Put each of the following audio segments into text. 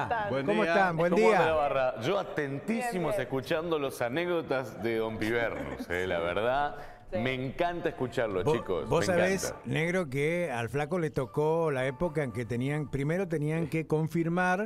día. ¿Cómo están? Buen ¿Cómo anda la día. barra? Yo atentísimos Bien. escuchando las anécdotas de Don Pibernus, la verdad. Sí. Me encanta escucharlo, chicos. Vos me sabés, encanta. negro, que al flaco le tocó la época en que primero tenían que confirmar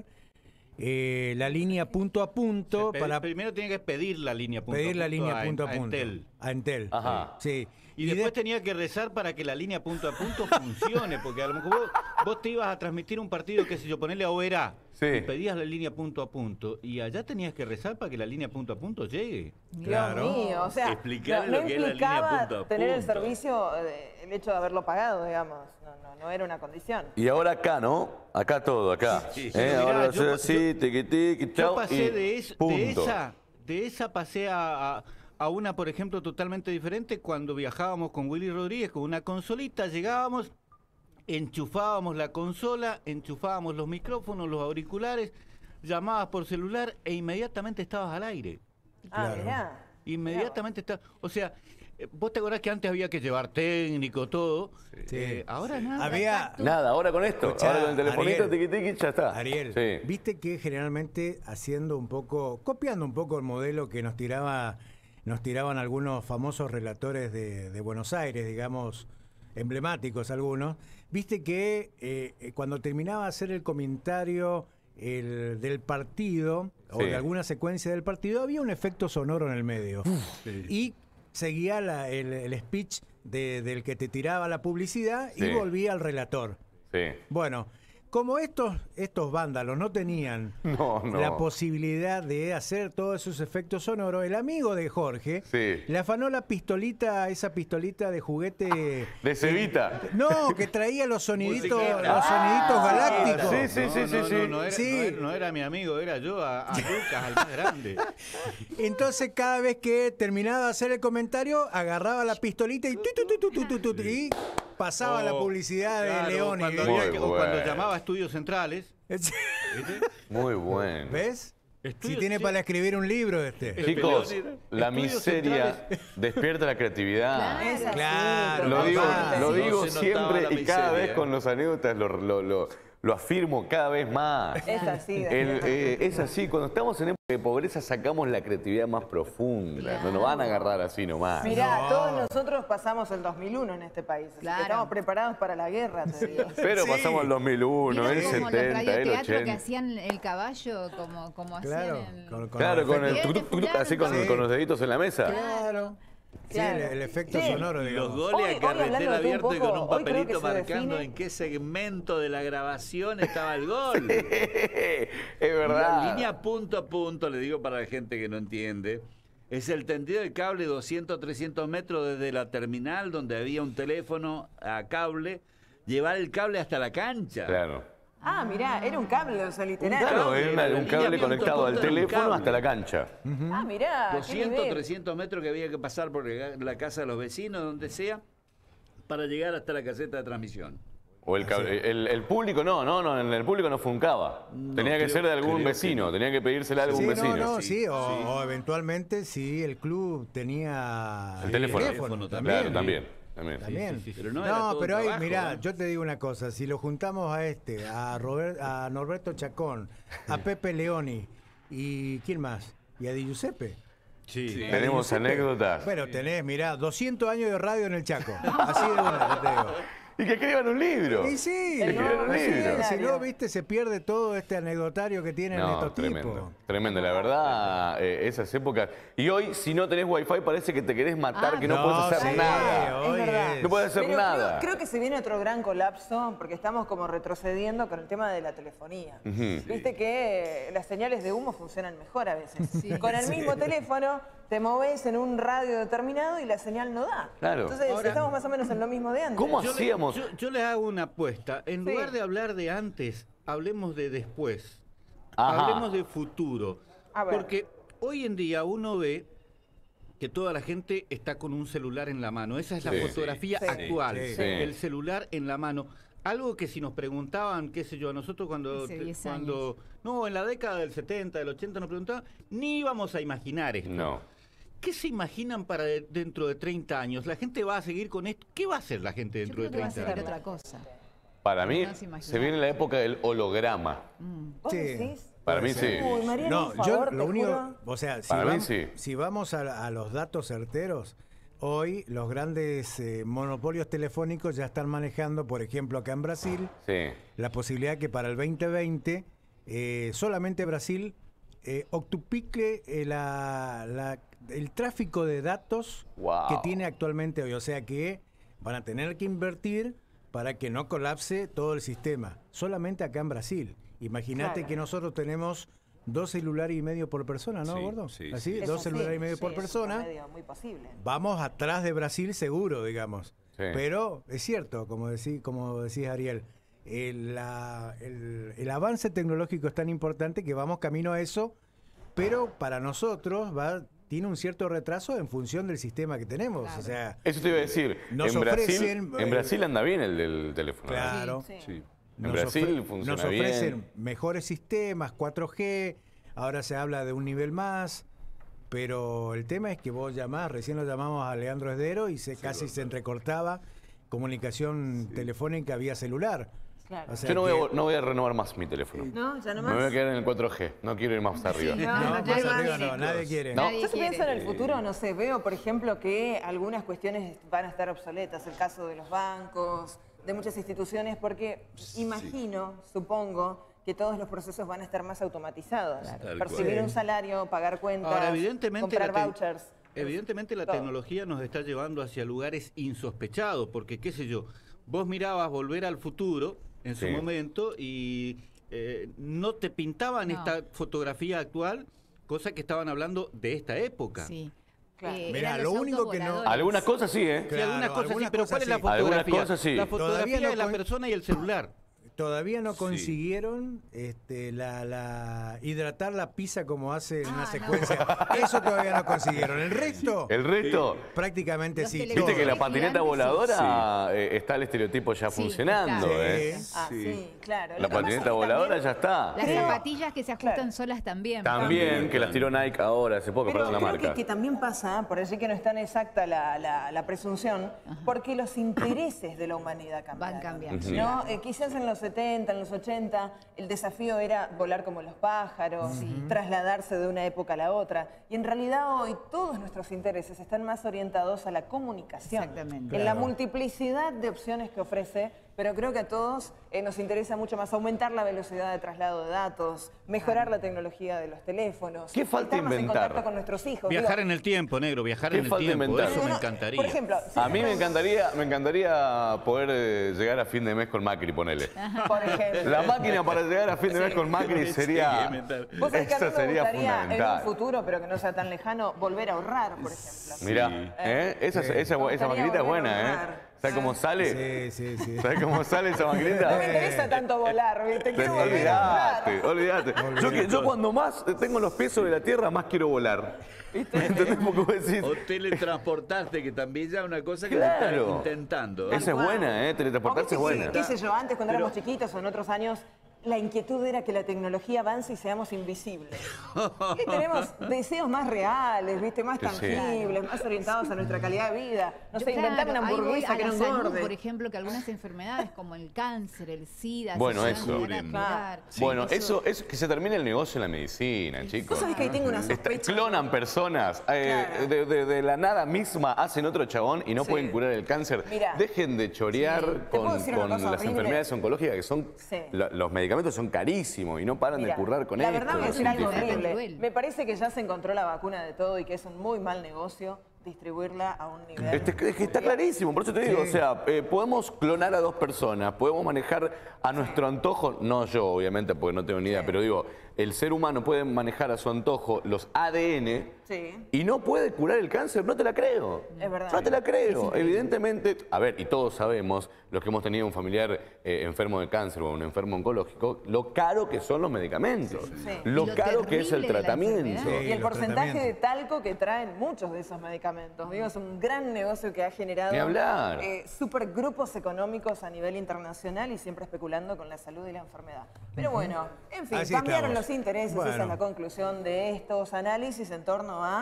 la línea punto a punto para Primero tenía que pedir la línea punto pedir a la punto línea a punto a punto. Entel. A Entel. Ajá. Sí. Y después tenía que rezar para que la línea punto a punto funcione, porque a lo mejor vos te ibas a transmitir un partido, qué sé yo, ponerle a OERA, Sí. y pedías la línea punto a punto, y allá tenías que rezar para que la línea punto a punto llegue. Claro. Dios mío, o sea, Explicarle no lo que es la línea implicaba punto a tener el punto. servicio, el hecho de haberlo pagado, digamos. No era una condición. Y ahora acá, ¿no? Acá todo, acá. Sí, sí. Ahora Mirá, hacer así, tiqui, tiqui, Yo chau, pasé y de punto. esa pasé a una, por ejemplo, totalmente diferente cuando viajábamos con Willy Rodríguez con una consolita, llegábamos, enchufábamos la consola, enchufábamos los micrófonos, los auriculares, llamabas por celular e inmediatamente estabas al aire. Ah, Claro. mirá. Inmediatamente estabas... O sea, vos te acordás que antes había que llevar técnico, todo. Sí. Ahora nada. Había... Nada, ahora con esto. Escuchá, ahora con el telefonito, Ariel. tiqui, tiqui, ya está. Ariel, Sí. viste que generalmente copiando un poco el modelo que nos tiraban algunos famosos relatores de Buenos Aires, digamos, emblemáticos algunos, viste que cuando terminaba de hacer el comentario del partido, o Sí. de alguna secuencia del partido, había un efecto sonoro en el medio. Y seguía el speech del que te tiraba la publicidad y Sí. volvía al relator. Sí. Bueno, como estos vándalos no tenían No. la posibilidad de hacer todos esos efectos sonoros, el amigo de Jorge Sí. le afanó esa pistolita de juguete. De Cevita. No, que traía los soniditos Musiquita. galácticos. Sí. No era mi amigo, era yo, a Lucas, al más grande. Entonces cada vez que terminaba de hacer el comentario, agarraba la pistolita y pasaba la publicidad Claro, de León. cuando, Muy o cuando bueno. llamaba a Estudios Centrales. ¿viste? Muy bueno. ¿Ves? Estudio- Si tiene sí. para escribir un libro este. Chicos, Estudios la miseria centrales. despierta la creatividad. Es así, Claro, Lo digo, papá. lo No digo se notaba siempre la y cada miseria. vez con los anécdotas lo afirmo cada vez más. Es así. Daniel. Es así, cuando estamos en época de pobreza sacamos la creatividad más profunda. No nos van a agarrar así nomás. Mirá, No. todos nosotros pasamos el 2001 en este país. Así Claro. que estamos preparados para la guerra, te digo. Pero Sí. pasamos el 2001, ¿Vieron el como los 70, el radioteatros que 80. hacían el caballo como Claro, hacían el... Claro, con el Viene tuc, tuc, tuc, fulano, así con, sí. con los deditos en la mesa. Claro. Sí, Claro. el efecto Sí. sonoro, Los digamos. goles Hoy a carretera hablándote un abierto y con poco, un hoy creo papelito que se marcando define- en qué segmento de la grabación estaba el gol. Es La verdad. línea punto a punto, le digo para la gente que no entiende, es el tendido de cable 200, 300 metros desde la terminal donde había un teléfono a cable, llevar el cable hasta la cancha. Claro. Ah, mirá, era un cable, o sea, literal. Claro, cable, es la un línea cable punto a conectado al punto era un teléfono cable. hasta la cancha. Ah, mirá, qué 200, nivel. 300 metros que había que pasar por la casa de los vecinos, donde sea, para llegar hasta la caseta de transmisión. O el cable. El público no, el público no funcaba. Tenía que creo- ser de algún creo que vecino, no. tenía que pedírsela a algún Sí, vecino. no, sí, o eventualmente si el club tenía El teléfono. también. Claro, también. También. Sí, pero no era todo pero un ahí, trabajo, mirá, ¿no? yo te digo una cosa, si lo juntamos a Norberto Chacón, a Pepe Leoni y ¿quién más? Y a Di Giuseppe. Sí. Tenemos anécdotas. Bueno, tenés, mirá, 200 años de radio en el Chaco. Así de una, yo te digo. Y que escriban un libro. Y sí, Que escriban un sí, libro. si no, viste, se pierde todo este anecdotario que tienen No, estos tremendo, tipos. tremendo, la verdad, esas épocas. Y hoy, si no tenés wifi, parece que te querés matar, que no, puedes hacer sí, nada. hoy Es verdad. No puedes hacer Pero nada. creo que se viene otro gran colapso porque estamos como retrocediendo con el tema de la telefonía. Viste que las señales de humo funcionan mejor a veces. Sí. Con el mismo teléfono te movés en un radio determinado y la señal no da. Claro. Entonces Ahora- estamos más o menos en lo mismo de antes. ¿Cómo Yo hacíamos? yo les hago una apuesta. En Sí. lugar de hablar de antes, hablemos de después. Ajá. Hablemos de futuro. A ver. Porque hoy en día uno ve que toda la gente está con un celular en la mano. Esa es la Sí. fotografía Sí. actual. Sí. Sí. El celular en la mano. Algo que si nos preguntaban, qué sé yo, a nosotros Hace 10 años. no, en la década del 70, del 80 nos preguntaban, ni íbamos a imaginar esto. No. ¿Qué se imaginan para dentro de 30 años? ¿La gente va a seguir con esto? ¿Qué va a hacer la gente Yo dentro creo de que va a 30 ser años? otra cosa. Para mí, No se imagina. se viene la época del holograma. ¿Vos Sí. decís? Para mí sí. Uy, Mariano, No, un favor, yo lo te único, juro. o sea, Para mí sí. si vamos a los datos certeros, hoy los grandes monopolios telefónicos ya están manejando, por ejemplo, acá en Brasil, Sí. la posibilidad que para el 2020 solamente Brasil octuplique el tráfico de datos Wow. que tiene actualmente hoy. O sea que van a tener que invertir para que no colapse todo el sistema. Solamente acá en Brasil. Imagínate Claro. que nosotros tenemos 2 celulares y medio por persona, ¿no, Sí, Gordo? sí, Así, Es 2 así, celulares y medio sí, por es un persona. promedio muy posible. Vamos atrás de Brasil seguro, digamos. Sí. Pero es cierto, como decís Ariel, el avance tecnológico es tan importante que vamos camino a eso, pero para nosotros tiene un cierto retraso en función del sistema que tenemos. Claro. O sea, Eso te iba a decir. Nos en Brasil, ofrecen, en Brasil anda bien el del teléfono. claro. Sí. Sí. En Brasil funciona nos ofrecen bien. mejores sistemas, 4G, ahora se habla de un nivel más, pero el tema es que vos llamás, recién lo llamamos a Leandro Esdero y casi se entrecortaba comunicación telefónica vía celular. Claro. O sea Yo que- no voy a renovar más mi teléfono. No, ya no Me voy a más. quedar en el 4G. No quiero ir más arriba. No, No, no más quiere más. arriba no, nadie quiere. No. Nadie Yo quiere. pienso en el futuro, no sé, veo por ejemplo que algunas cuestiones van a estar obsoletas, el caso de los bancos, de muchas instituciones, porque imagino, supongo, que todos los procesos van a estar más automatizados. Tal Percibir cual. un salario, pagar cuentas, Ahora, evidentemente, comprar la vouchers. Evidentemente la Todo. tecnología nos está llevando hacia lugares insospechados, porque qué sé yo, vos mirabas Volver al Futuro en su Sí. momento y no te pintaban No. esta fotografía actual, cosa que estaban hablando de esta época. Sí. Claro. Mirá, eran lo los único que no- autovoladores. Algunas cosas sí, ¿eh? Sí, Claro, algunas cosas sí, algunas pero cosas ¿cuál es la sí. Algunas fotografía? cosas sí. La Todavía fotografía no de la con- persona y el celular. Todavía no consiguieron hidratar la pizza como hace en una no. secuencia. Eso todavía no consiguieron. El resto, El resto. prácticamente Los sí. televisores Viste que la gigantes, patineta sí. voladora está el estereotipo ya Sí, funcionando, está. ¿eh? Sí. Ah, sí, claro. La Lo que pasa es patineta que voladora también- ya está. Las Creo- zapatillas que se ajustan Claro. solas también. También, que las tiró Nike ahora, hace poco, Pero perdón la creo marca. que también pasa, por decir que no es tan exacta la presunción, porque los intereses de la humanidad cambiaron. Van cambiando. ¿No? Quizás en los 70, en los 80, el desafío era volar como los pájaros, trasladarse de una época a la otra. Y en realidad hoy todos nuestros intereses están más orientados a la comunicación. Exactamente. En la Claro. multiplicidad de opciones que ofrece, pero creo que a todos nos interesa mucho más aumentar la velocidad de traslado de datos, mejorar la tecnología de los teléfonos. ¿Qué falta estar más en inventar? contacto con nuestros hijos. Viajar Digo, en el tiempo, negro, viajar ¿Qué en el falta tiempo, inventar? eso me no, encantaría. Por ejemplo, si A mí me nosotros- encantaría poder llegar a fin de mes con Macri, ponele. Por ejemplo. La máquina para llegar a fin de mes con Macri sería... Vos sabés que a mí Eso me sería gustaría en un fundamental. futuro, pero que no sea tan lejano, volver a ahorrar, por ejemplo. Mirá, esa Me gustaría maquinita es volver a buena, ¿eh? ahorrar. ¿Sabes cómo sale? Sí, sí, sí. ¿Sabes cómo sale esa maquinita? No me interesa tanto volar, ¿viste? Quiero volver a ahorrar. Olvídate. Yo cuando más tengo los pies sobre la tierra, más quiero volar. ¿Entendés? Porque vos decís... O teletransportarte, que también ya es una cosa que se Claro. está intentando. Esa es buena, ¿eh? Teletransportarse es O viste buena. que, qué sé yo, antes cuando éramos chiquitos o en otros años, la inquietud era que la tecnología avance y seamos invisibles. Y tenemos deseos más reales, ¿viste? Más Que sí. tangibles, más orientados a nuestra calidad de vida. No sé, Claro, inventar una ahí voy hamburguesa a que la no salud, engorde. por ejemplo, que algunas enfermedades como el cáncer, el SIDA, Bueno, se eso. puedan llegar a curar. Bueno, eso que se termine el negocio en la medicina, chicos. Vos sabés que ahí tengo una sospecha. Clonan personas, Claro. de la nada misma hacen otro chabón y no Sí. pueden curar el cáncer. Mirá. Dejen de chorear Sí. ¿Te puedo con decir una cosa las horrible? enfermedades oncológicas, que son Sí. los medicamentos son carísimos y no paran Mira, de currar con la esto. verdad voy a los decir algo científicos. científicos. horrible. Cruel. Me parece que ya se encontró la vacuna de todo y que es un muy mal negocio distribuirla a un nivel... Es que está clarísimo, por eso te digo, o sea, podemos clonar a dos personas, podemos manejar a nuestro antojo, no yo obviamente porque no tengo ni idea, pero digo, el ser humano puede manejar a su antojo los ADN Sí. y no puede curar el cáncer, no te la creo. Es verdad. No te la creo. Evidentemente, a ver, y todos sabemos, los que hemos tenido un familiar enfermo de cáncer o un enfermo oncológico, lo caro que son los medicamentos, Sí. lo Y lo caro que es el terrible de la tratamiento. enfermedad. Y el los porcentaje de tratamientos. talco que traen muchos de esos medicamentos. Digo, es un gran negocio que ha generado Ni hablar. supergrupos económicos a nivel internacional y siempre especulando con la salud y la enfermedad. Pero bueno, en fin, Así cambiaron estamos. los intereses, esa es Bueno. la conclusión de estos análisis en torno a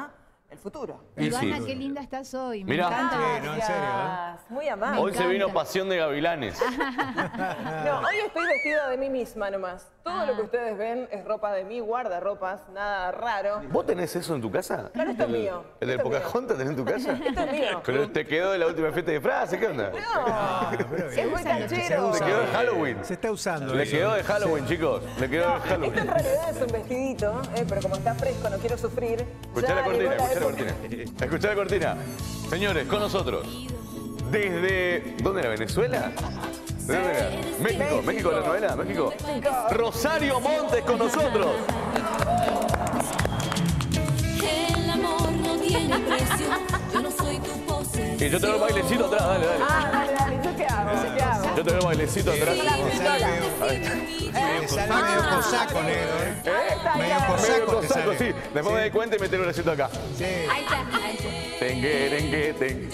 el futuro. Y Ivana, sí. qué linda estás hoy. Me Mirá. encanta. Sí, no, en serio, Gracias. Muy amable. Hoy se vino encanta. Pasión de Gavilanes. No, hoy estoy vestida de mí misma nomás. Todo lo que ustedes ven es ropa de mí, guardarropas, nada raro. ¿Vos tenés eso en tu casa? Claro, esto es mío. ¿El de Esto es mío. Pocahontas tenés en tu casa? Esto es mío. Pero te quedó de la última fiesta de disfraces, ¿qué onda? Pero Es bien. muy Se canchero. Te quedó de Halloween. Se está usando. Le eso. quedó de Halloween, chicos. Le quedó de Esto en Halloween. realidad es un vestidito, pero como está fresco, no quiero sufrir. Escuchá Ya la cortina, llegó escuchá la época- cortina. Escuchá la cortina. Señores, con nosotros. Desde. ¿Dónde era? ¿Venezuela? ¿De dónde era? México, México, la novela, México. Rosario Montes con nosotros. El amor no tiene precio, yo no soy tu posesión. Y yo te doy el bailecito atrás, dale, dale. Ah, dale, dale, ¿yo qué hago? ¿Yo qué hago? Yo te doy el bailecito atrás. Te sale medio cosaco, negro, ¿eh? Medio Medio cosaco te cosaco, sale. sí. Después me doy cuenta y me tengo el bracito acá. Sí. Ahí está, ahí está. Tengue.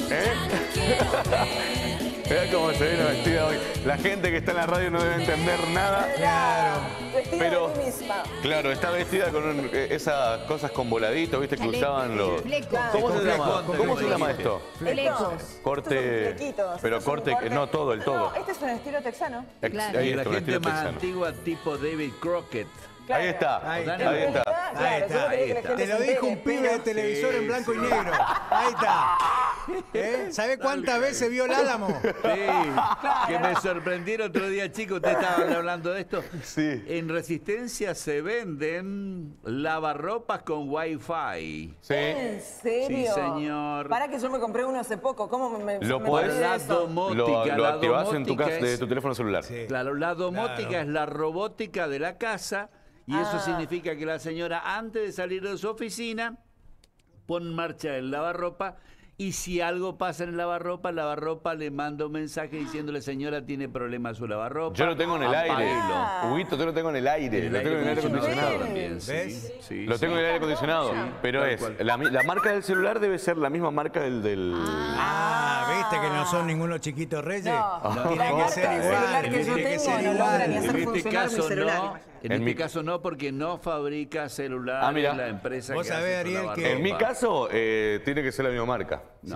Mirá cómo se viene vestida hoy. La gente que está en la radio no debe entender nada. Claro. Vestida Pero, de mí misma. claro, está vestida con esas cosas con voladitos, ¿viste? Que usaban los... Flecos. ¿Cómo se llama? flecos. ¿Cómo se llama esto? Flecos. Corte... Estos son flequitos, Pero estos son corte... cortes. No, todo, el todo. No, este es un estilo texano. Claro. Ahí Y la está, un gente estilo más texano. antigua, tipo David Crockett. Claro. Ahí está, Ahí ahí está. está. Claro, Ahí yo está, no quería que la ahí gente Te lo se dijo un entere, pibe de pero- televisor en blanco y negro. Ahí está. ¿Sabe cuántas veces vio el Álamo? Sí, que me sorprendió el otro día, chicos, ustedes estaban hablando de esto. Sí. En Resistencia se venden lavarropas con Wi-Fi. Sí. ¿En serio? Sí, señor. Para que yo me compré uno hace poco. ¿Cómo me Lo me podés- parece La eso? domótica. Lo la activás en tu domótica casa, de es- tu teléfono celular. Sí. Claro, la domótica Claro. es la robótica de la casa y eso significa que la señora antes de salir de su oficina pone en marcha el lavarropa y si algo pasa en el lavarropa le manda un mensaje diciéndole señora tiene problemas su lavarropa. Yo lo tengo en el aire. apáguelo. Huguito, yo lo tengo en el aire. Lo tengo en el aire acondicionado. también, sí, ¿Ves? sí, Lo sí. tengo en el aire acondicionado. Pero tal es, cual. la marca del celular debe ser la misma marca del... ¿Viste que no son ningunos chiquitos reyes? No, Tiene la que marca ser del igual. celular que yo Tiene que tengo ser no logra ni igual. hacer En este funcionar mi caso celular, no, imagínate. en En este mi- caso no porque no fabrica celulares Ah, mira. la empresa Vos que sabés, hace su Ariel, que- lavarropa. En mi caso, tiene que ser la misma marca. Sí.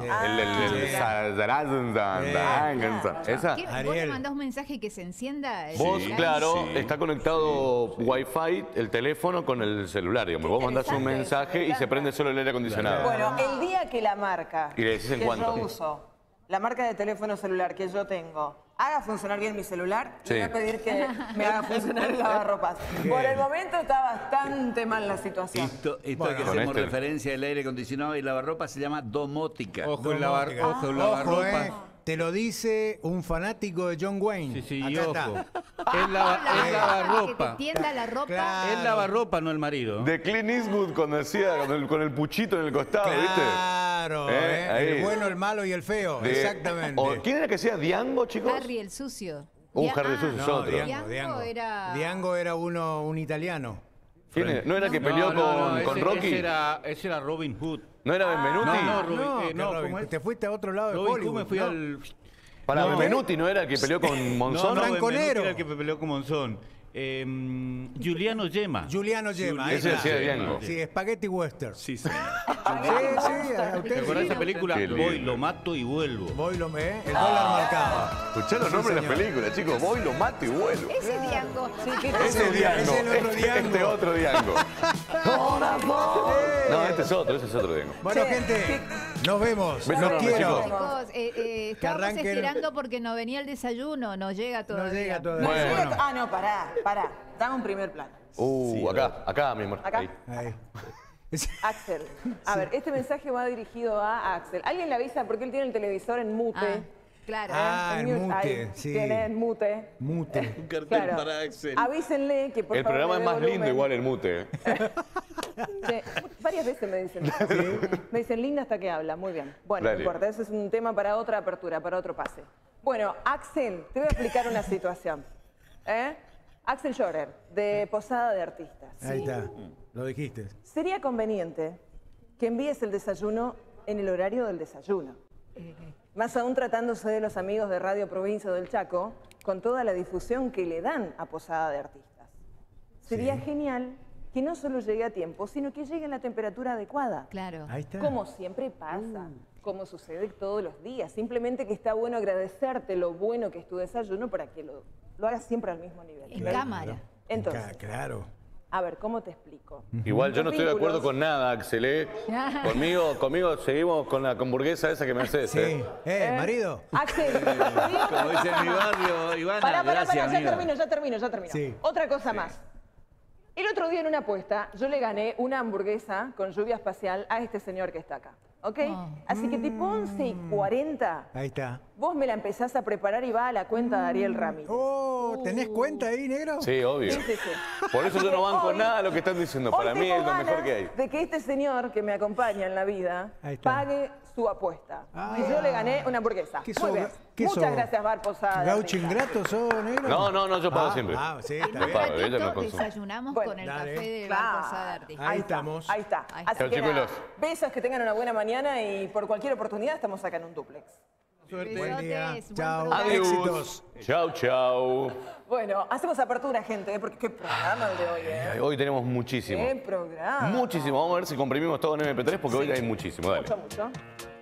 Esa. ¿Qué? ¿Vos Ariel. le mandás un mensaje que se encienda? el Vos, celular? claro, sí. está conectado Wi-Fi, el teléfono con el celular, digamos. Vos mandás un interesante, mensaje me y se encanta. prende solo el aire acondicionado. Bueno, el día que la marca Y le decís en que cuánto. yo uso, la marca de teléfono celular que yo tengo, haga funcionar bien mi celular, Sí. le voy a pedir que me haga funcionar el lavarropas. Por el momento está bastante mal la situación. Esto Bueno, que con hacemos este- referencia al aire acondicionado y lavarropa se llama domótica. Ojo, el Domótica. ojo, el Ojo, lavarropa. te lo dice un fanático de John Wayne. Sí, sí, Acá y está. ojo. Es Ah, lavarropa. Que te tienda la ropa. Claro. Es lavarropa, no el marido. De Clint Eastwood cuando decía con el puchito en el costado, ¿viste? Claro, Ahí. el bueno, el malo y el feo, De- exactamente. ¿Quién era que decía Diango, chicos? Harry el sucio. Harry Sucio es No, otro. Diango era- Diango era un italiano. ¿Quién era? ¿No era que peleó con Rocky? Ese era Robin Hood. ¿No era Benvenuti? No, Robin, No, no, Robin, ¿cómo es? te fuiste a otro lado de Robin Hollywood. Hood me fui ¿no? al... Para No. Benvenuti, ¿no era el que peleó con Monzón? no, Franco Benvenuti Nero. era el que peleó con Monzón. Giuliano Gemma. Juliano Gemma. ahí Ese está. decía Diango. Sí, Spaghetti Western. Sí, señor. Sí, sí, a ¿Te usted acuerdas de sí. esa película? Qué lindo. Voy, lo mato y vuelvo. Voy lo el dólar marcado. Escuchá los nombres de las películas, chicos. Voy, lo mato y vuelvo. Ese Diango. Ese es Diango. Ese es el otro Diango. Este otro Diango. No, este es otro Diango. Bueno, Sí, gente, nos vemos. Besos Los enormes, quiero. chicos. Chicos, estábamos arranquen. esperando porque no venía el desayuno, no llega todavía. No llega todavía. Bueno. Ah, no, pará. Dame un primer plano. Acá, mi amor. Acá. Ahí. Ahí. Axel. A ver, este mensaje va dirigido a Axel. ¿Alguien le avisa porque él tiene el televisor en mute? Ah, claro. En mute, mute, ahí, sí. tiene en mute. Mute. Un cartel Claro. para Axel. Avísenle que por El favor programa le es dé más lindo volumen. igual el mute. Sí, varias veces me dicen. Me dicen linda hasta que habla. Muy bien. Bueno, Dale. no importa. Ese es un tema para otra apertura, para otro pase. Bueno, Axel, te voy a explicar una situación. Axel Schorer, de Posada de Artistas. Ahí está. Lo dijiste. Sería conveniente que envíes el desayuno en el horario del desayuno. Más aún tratándose de los amigos de Radio Provincia del Chaco, con toda la difusión que le dan a Posada de Artistas. Sería genial que no solo llegue a tiempo, sino que llegue en la temperatura adecuada. Claro. Ahí está. Como siempre pasa, como sucede todos los días. Simplemente que está bueno agradecerte lo bueno que es tu desayuno para que lo hagas siempre al mismo nivel. En cámara. Entonces, Claro. a ver, ¿cómo te explico? Igual yo no estoy de acuerdo Vínculos. con nada, Axel. ¿Eh? Conmigo seguimos con la hamburguesa esa que me haces. Sí. Marido. Axel, Como dice en mi barrio, Ivana, pará, gracias, ya amiga. termino. Sí. Otra cosa más. El otro día en una apuesta, yo le gané una hamburguesa con lluvia espacial a este señor que está acá. ¿Ok? Oh. Así que tipo 11:40, Ahí está. vos me la empezás a preparar y va a la cuenta de Ariel Ramírez. Oh, ¿tenés cuenta ahí, negro? Sí, obvio. Sí. Por eso yo no banco Hoy- nada de lo que están diciendo. Hoy Para mí tengo es lo mejor ganas que hay. de que este señor que me acompaña en la vida Ahí está. pague su apuesta. Ah. Y yo le gané una hamburguesa. ¿Qué Muy sos? bien. ¿Qué Muchas sos? gracias, Bar Posada. ¿Gaucho Rita. ingrato sos, negro? No, yo pago siempre. Sí, En está un bien. pago, ella no ratito consume. desayunamos Bueno, con el dale. café de Claro. Bar Posada de Artista. Ahí estamos. Ahí está. Ahí Así está. que Chao, nada, chicos. besos, que tengan una buena mañana y por cualquier oportunidad estamos acá en un duplex. Buen Besotes, día. buen Chao. programa. Éxitos. Chau, chau. Bueno, hacemos apertura, gente, porque qué programa el de hoy, ¿eh? Hoy tenemos muchísimo. Qué programa. Muchísimo. Vamos a ver si comprimimos todo en MP3 porque hoy hay muchísimo. Dale. Mucho.